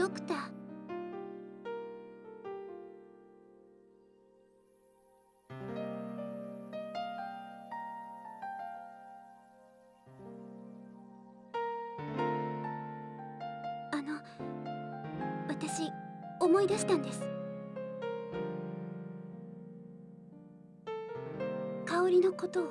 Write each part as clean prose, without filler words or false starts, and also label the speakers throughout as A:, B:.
A: ドクター。私思い出したんです。香りのことを。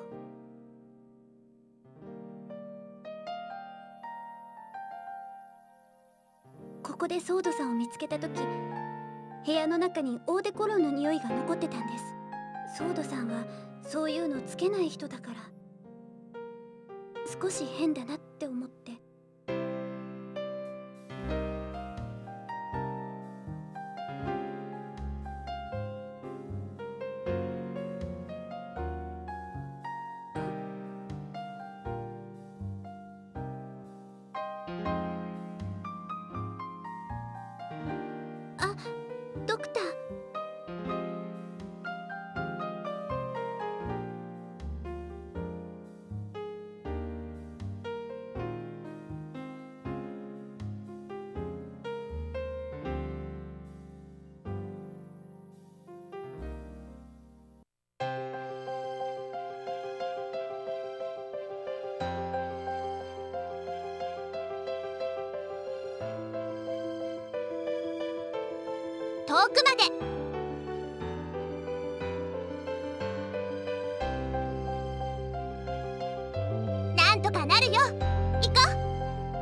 A: ここでソードさんを見つけた時、部屋の中にオーデコロンの匂いが残ってたんです。ソードさんはそういうのつけない人だから、少し変だなって思って。あ、ドクター。遠くまで。なんとかなるよ。行こう。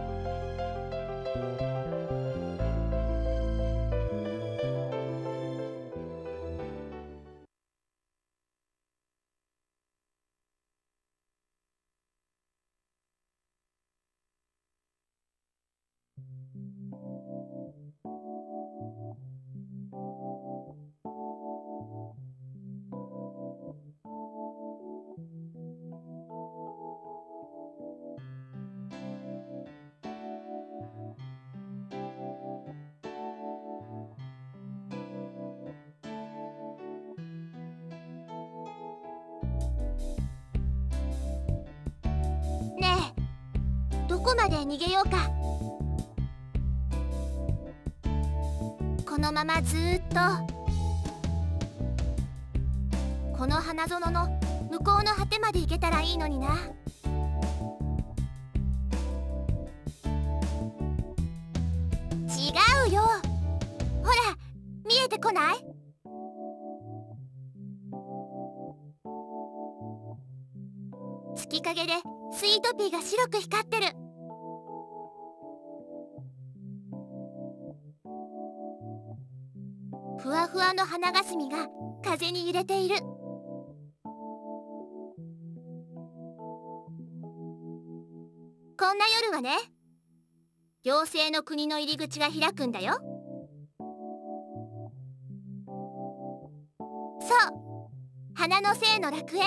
A: ねえ、どこまで逃げようか。このままずーっとこの花園の向こうの果てまで行けたらいいのにな。違うよ、ほら見えてこない？月影でスイートピーが白く光ってる。ふわふわの花霞が風に揺れている。こんな夜はね、妖精の国の入り口が開くんだよ。そう、花の精の楽園。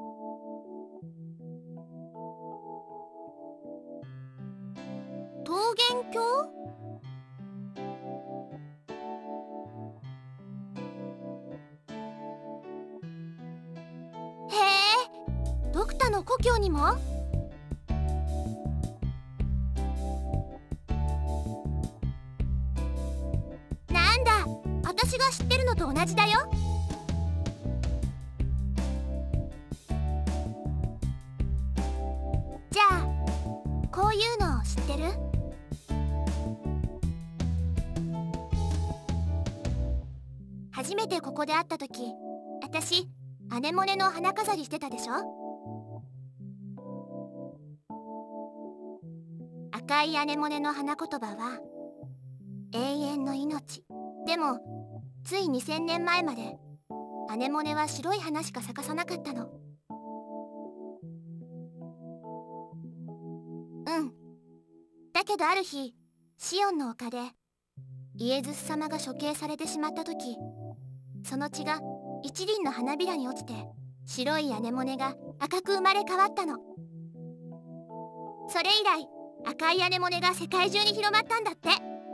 A: 桃源郷？へえ、ドクタの故郷にも？なんだ、私が知ってるのと同じだよ。じゃあこういうの知ってる？初めてここで会った時、私アネモネの花飾りしてたでしょ。赤いアネモネの花言葉は永遠の命。でもつい2000年前までアネモネは白い花しか咲かさなかったの。うん。だけどある日、シオンの丘でイエズス様が処刑されてしまった時、その血が一輪の花びらに落ちて白いアネモネが赤く生まれ変わったの。それ以来赤いアネモネが世界中に広まったんだって。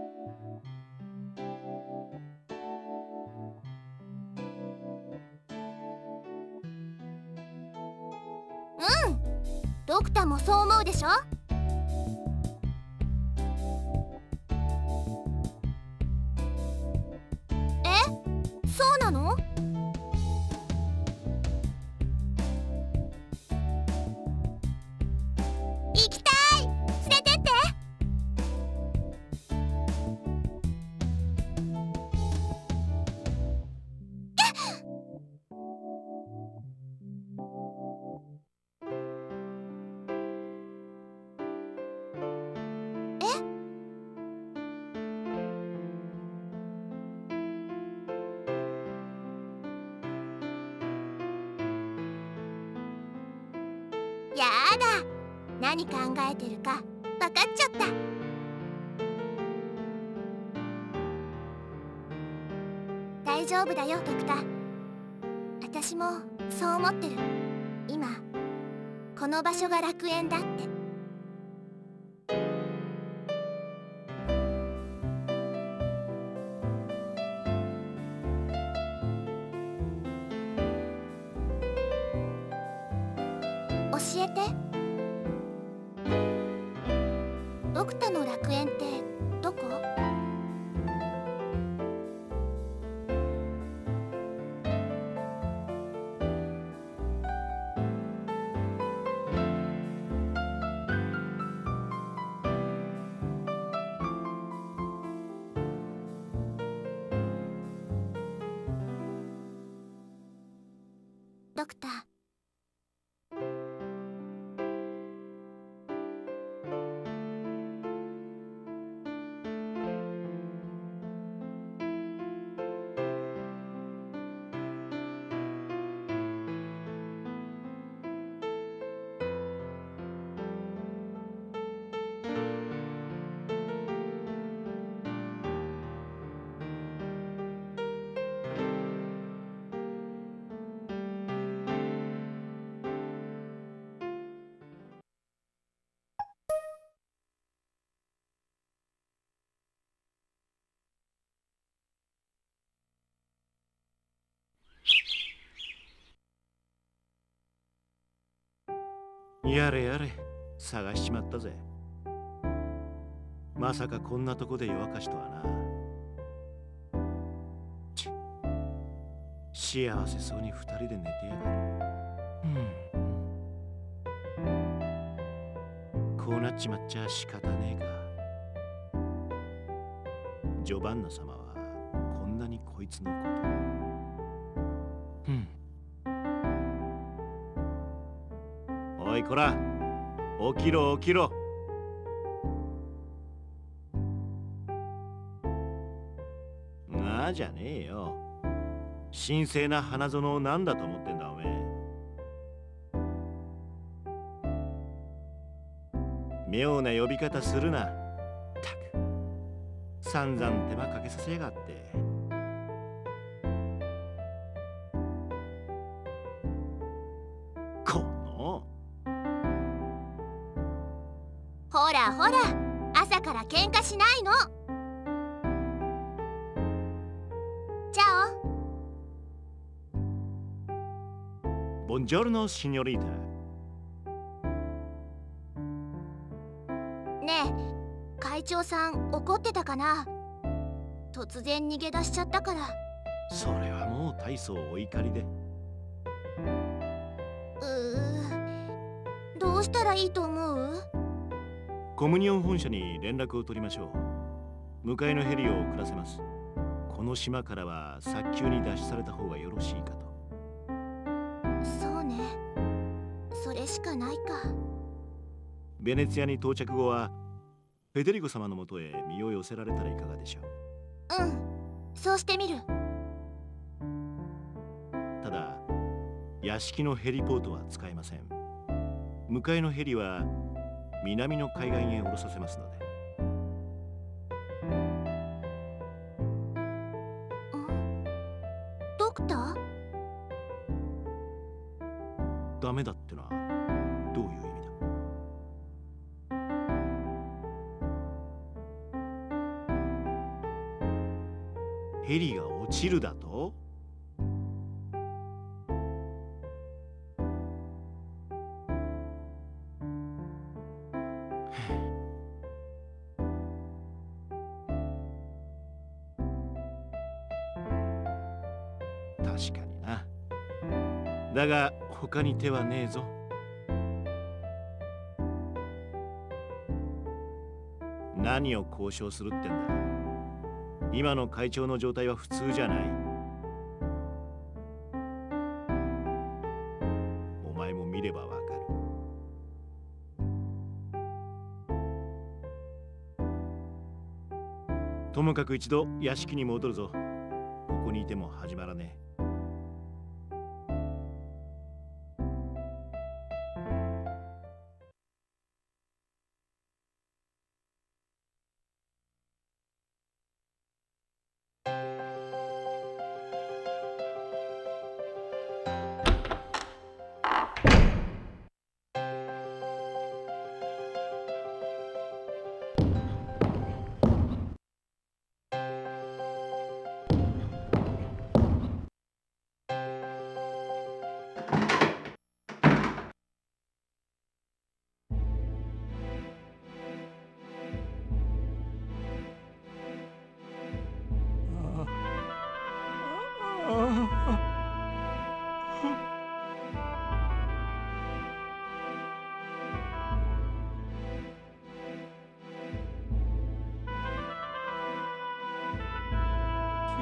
A: うん、ドクターもそう思うでしょ。 やだ、何考えてるか分かっちゃった。大丈夫だよドクター。私もそう思ってる。今この場所が楽園だって。教えて。ドクタの楽園ってどこ？ドクター。
B: やれやれ、探しちまったぜ。まさかこんなとこで夜明かしとはな。幸せそうに二人で寝てやがる。こうなっちまっちゃ仕方ねえか。ジョバンナ様はこんなにこいつのこと。おいこら、起きろ起きろ。なあじゃねえよ。神聖な花園を何だと思ってんだおめえ。妙な呼び方するな。たく散々手間かけさせやがって。この
A: ほらほら、朝から喧嘩しないの。チャオ。
B: ボンジョルノシニョリータ。
A: ねえ、会長さん怒ってたかな。突然逃げ出しちゃったから。
B: それはもう大層お怒りで。
A: どうしたらいいと思う？
B: コムニオン本社に連絡を取りましょう。迎えのヘリを送らせます。この島からは早急に脱出された方がよろしいかと。
A: そうね、それしかないか。
B: ベネツィアに到着後はフェデリゴ様のもとへ身を寄せられたらいかがでしょう。
A: うん、そうしてみる。
B: ただ屋敷のヘリポートは使えません。迎えのヘリは南の海岸へ降ろさせますので。
A: ドクター？
B: ダメだってのはどういう意味だ？ヘリが落ちるだと？確かにな。だが他に手はねえぞ。何を交渉するってんだ。今の会長の状態は普通じゃない。お前も見ればわかる。ともかく一度屋敷に戻るぞ。ここにいても始まらねえ。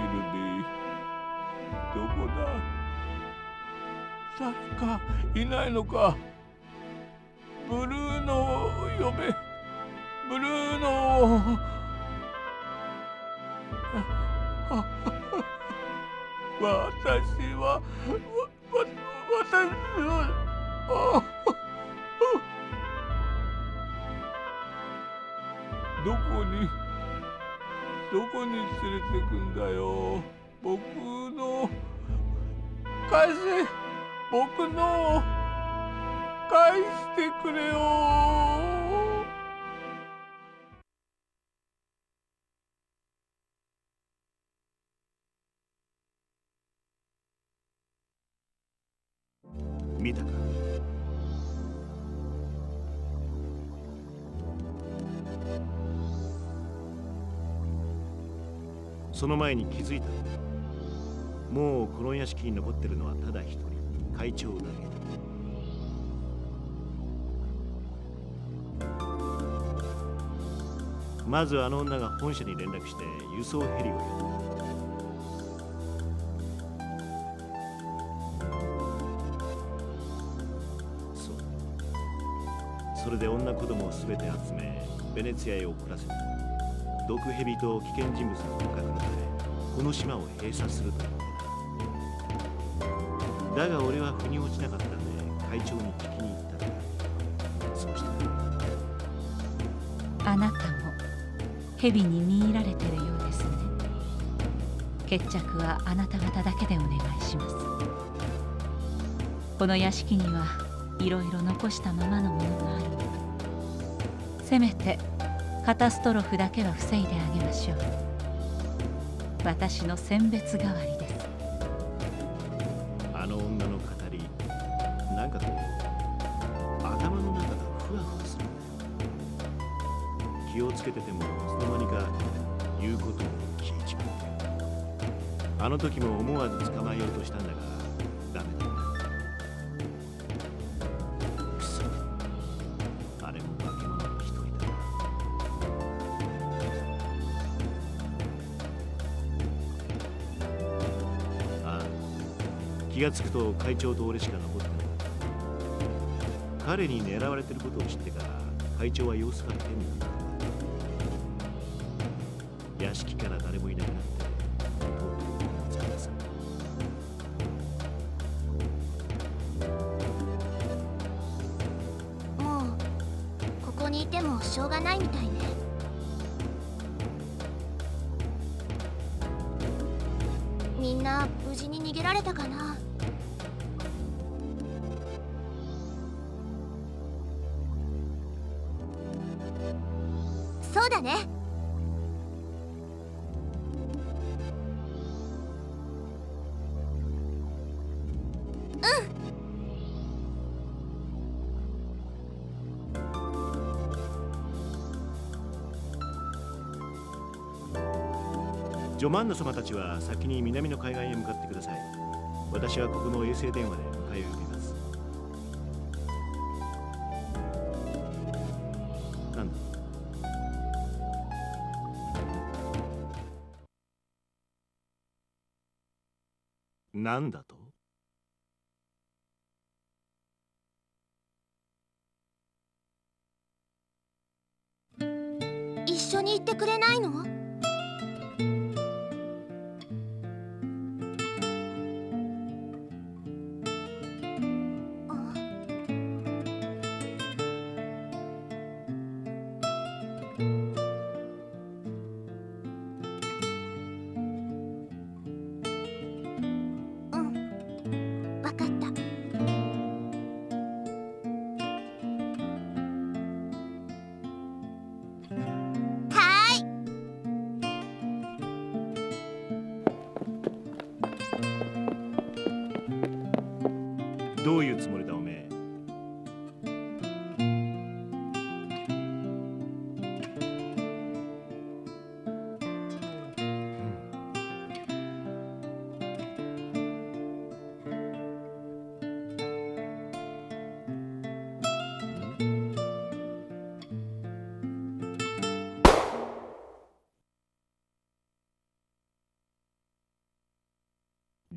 C: ビー、どこだ？誰かいないのか？ブルーノを呼べ。ブルーノを。私はどこに連れてくんだよ。僕の返せ。僕の返してくれよ。
B: 見たか？その前に気づいたのだ。もうこの屋敷に残ってるのはただ一人、会長だけだ。まずあの女が本社に連絡して輸送ヘリを呼んだ。そう。それで女子供を全て集めベネツィアへ送らせた。毒蛇と危険人物の捕獲のためこの島を閉鎖すると言ってた。だが俺は腑に落ちなかったんで会長に聞きに行ったんだ。そうしたら、
D: あなたも蛇に見入られてるようですね。決着はあなた方だけでお願いします。この屋敷にはいろいろ残したままのものがあるので、せめてカタストロフだけは防いであげましょう。私の選別代わりです。
B: あの女の語り、なんかこう頭の中がふわふわする。気をつけててもいつの間にか言うことも聞いちまう。あの時も思わず捕まえようとしたんだがダメだった。くそ、あれも化け物の一人だ。ああ、気がつくと会長と俺しか残ってない。彼に狙われてることを知ってから会長は様子が変になった。屋敷から誰もいなくなってとうとう見つかったさ。
A: もうここにいてもしょうがないみたいね。みんな無事に逃げられたかな。そうだね。
B: ジョマンナ様たちは先に南の海岸へ向かってください。私はここの衛星電話で迎えを呼びます。なんだ？なんだと？
A: 一緒に行ってくれないの？わかった。
B: どういうつもりだおめえ。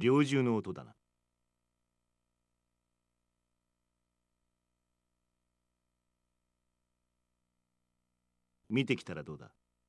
B: 猟銃の音だな。見てきたらどうだ。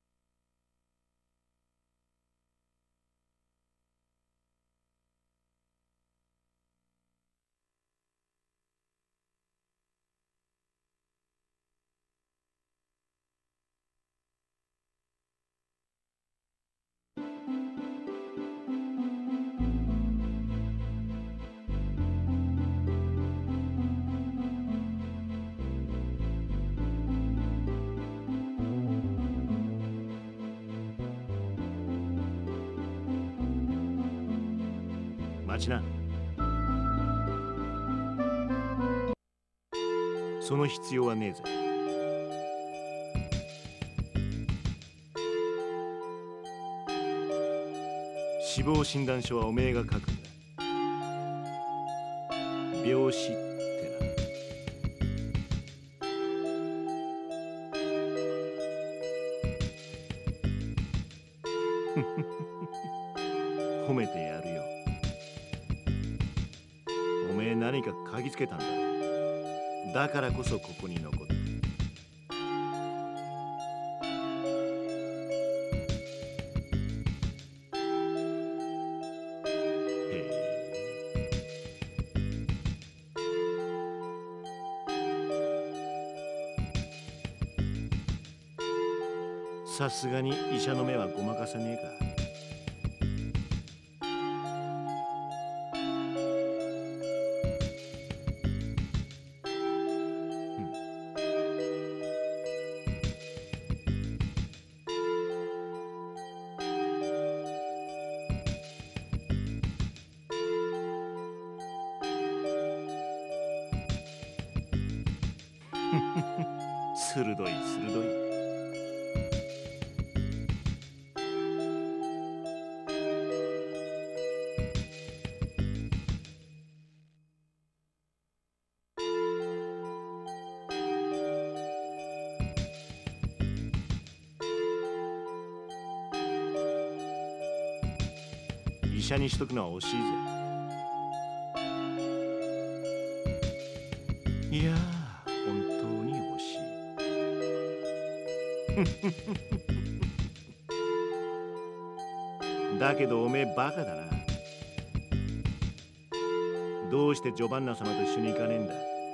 B: 待ちな。その必要はねえぜ。死亡診断書はおめえが書くんだ。病死ってな。褒めてやるよ。おめえ何か嗅ぎつけたんだろう。だからこそここに残って。さすがに医者の目はごまかせねえか。鋭い鋭い。医者にしとくのは惜しいぜ。いやー、本当に惜しい。だけどおめえバカだな。どうしてジョバンナ様と一緒に行かねえんだ。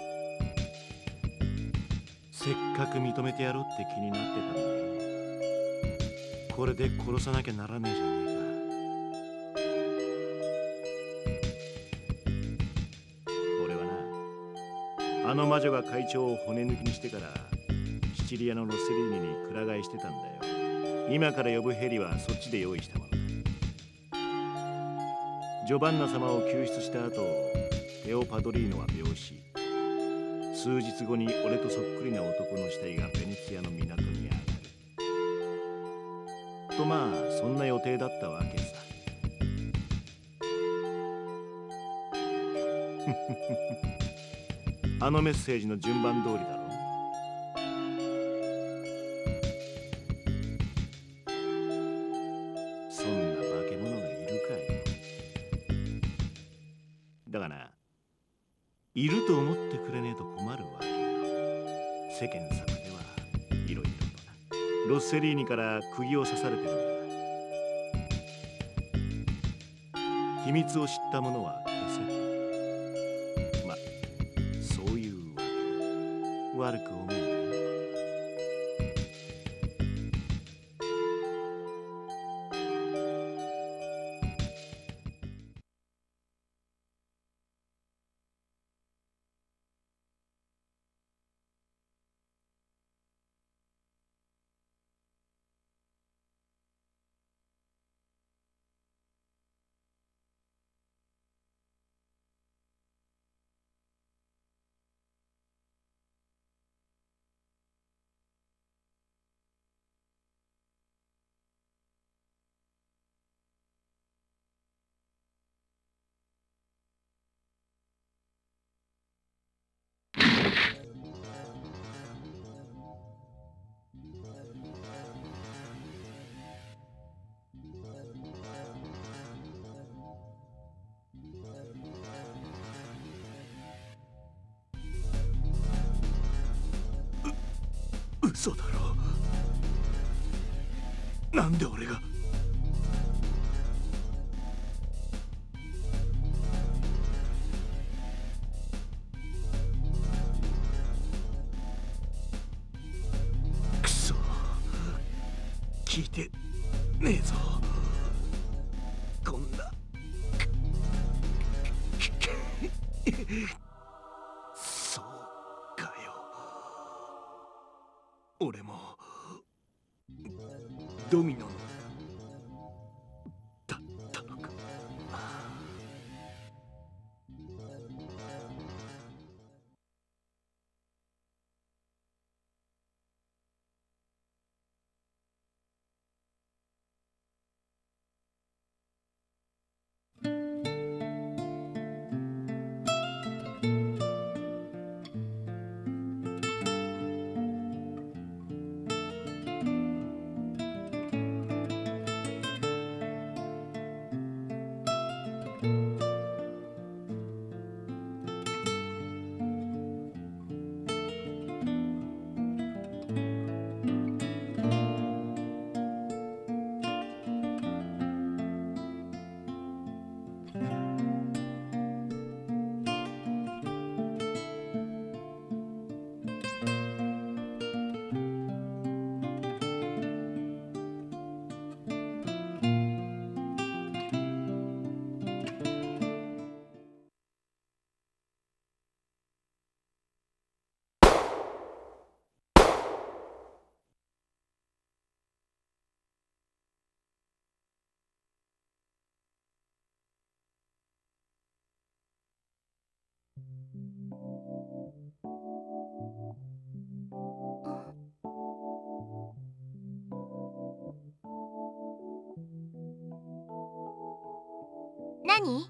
B: せっかく認めてやろうって気になってたんだよ。これで殺さなきゃならねえじゃねえか。あの魔女が会長を骨抜きにしてからシチリアのロッセリーニにくら替えしてたんだよ。今から呼ぶヘリはそっちで用意したものだ。ジョバンナ様を救出した後、テオ・パドリーノは病死。数日後に俺とそっくりな男の死体がベネツィアの港に上がる。とまあそんな予定だったわけさ。あのメッセージの順番通りだろ。そんな化け物がいるかよ。だがな、いると思ってくれねえと困るわけよ。世間様ではいろいろとな。ロッセリーニから釘を刺されてるんだ。秘密を知った者は消せと。悪く思うね。 嘘だろ。なんで俺が。くそ、聞いてねえぞ。こんなそうかよ。俺もドミノのだったのか。
A: 何？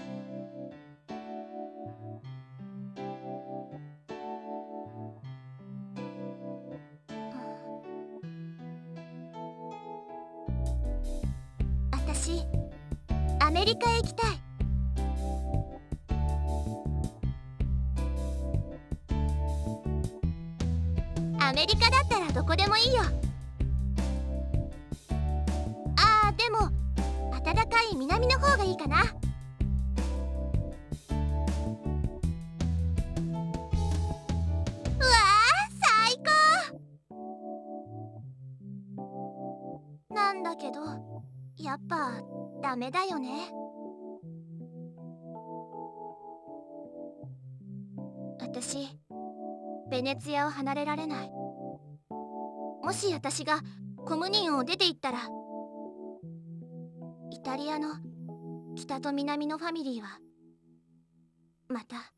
A: 私、アメリカへ行きたい。アメリカだったらどこでもいいよ。あー、でも暖かい南の方がいいかな。うわー、最高なんだけど、やっぱダメだよね。私、ベネツィアを離れられない。もし私がコムニオンを出て行ったら、イタリアの北と南のファミリーはまた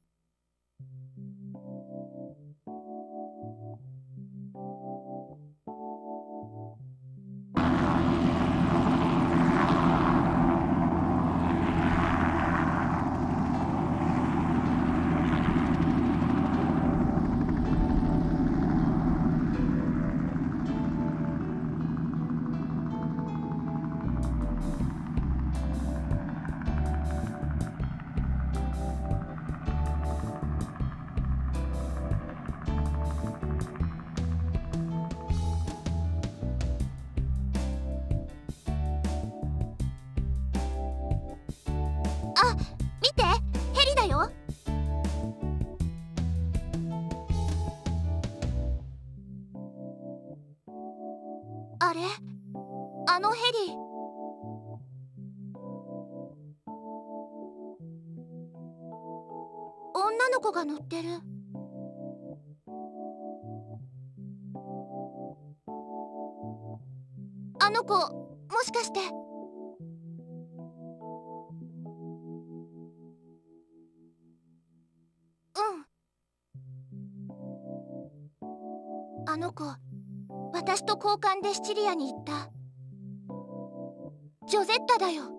A: 見て、ヘリだよ。あれ、あのヘリ。女の子が乗ってる。あの子、もしかして。あの子、私と交換でシチリアに行ったジョゼッタだよ。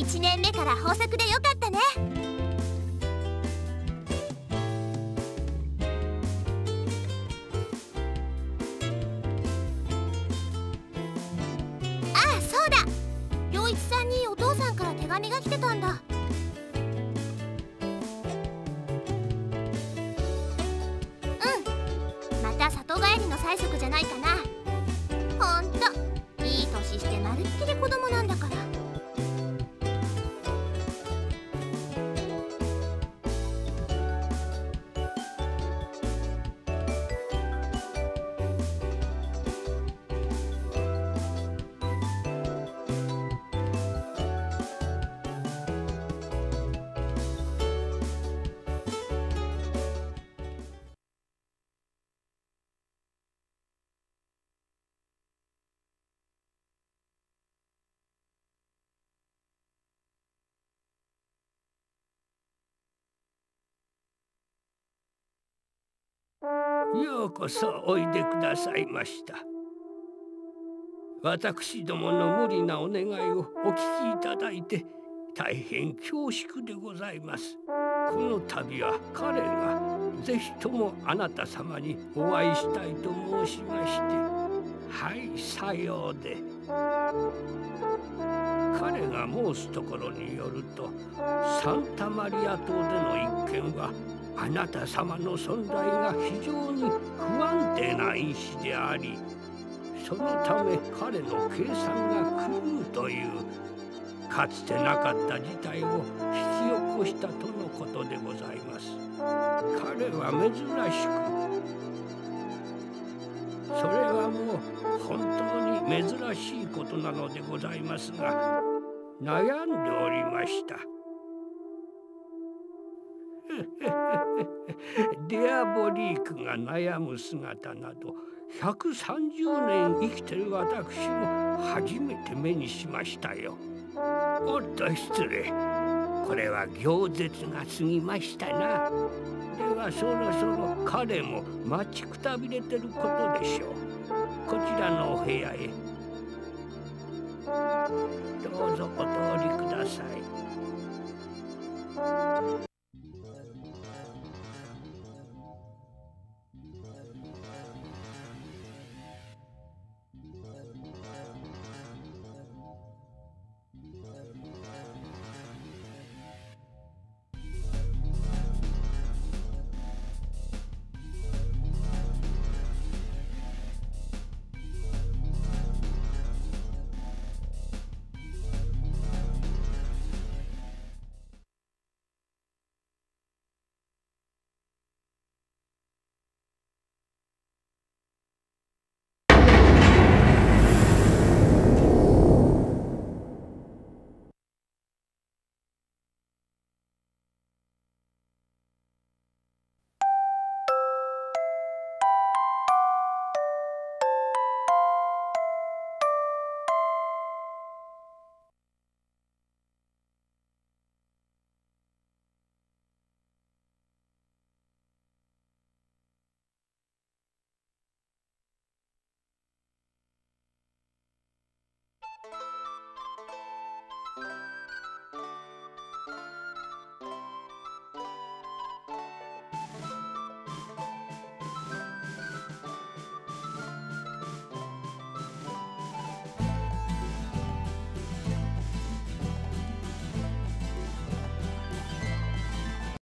A: 1年目から豊作でよかったね。ああ、そうだ。良一さんにお父さんから手紙が来てたんだ。また里帰りの催促じゃないかな。ほんといい年してまるっきり子供なんだから。
C: ようこそおいでくださいました。私どもの無理なお願いをお聞きいただいて大変恐縮でございます。この度は彼がぜひともあなた様にお会いしたいと申しまして。はい、さようで。彼が申すところによると、サンタマリア島での一件はあなた様の存在が非常に不安定な因子であり、そのため彼の計算が狂うというかつてなかった事態を引き起こしたとのことでございます。彼は珍しく、それはもう本当に珍しいことなのでございますが、悩んでおりました。デアボリークが悩む姿など130年生きてる私も初めて目にしましたよ。おっと失礼。これは行絶が過ぎましたな。ではそろそろ彼も待ちくたびれてることでしょう。こちらのお部屋へどうぞお通りください。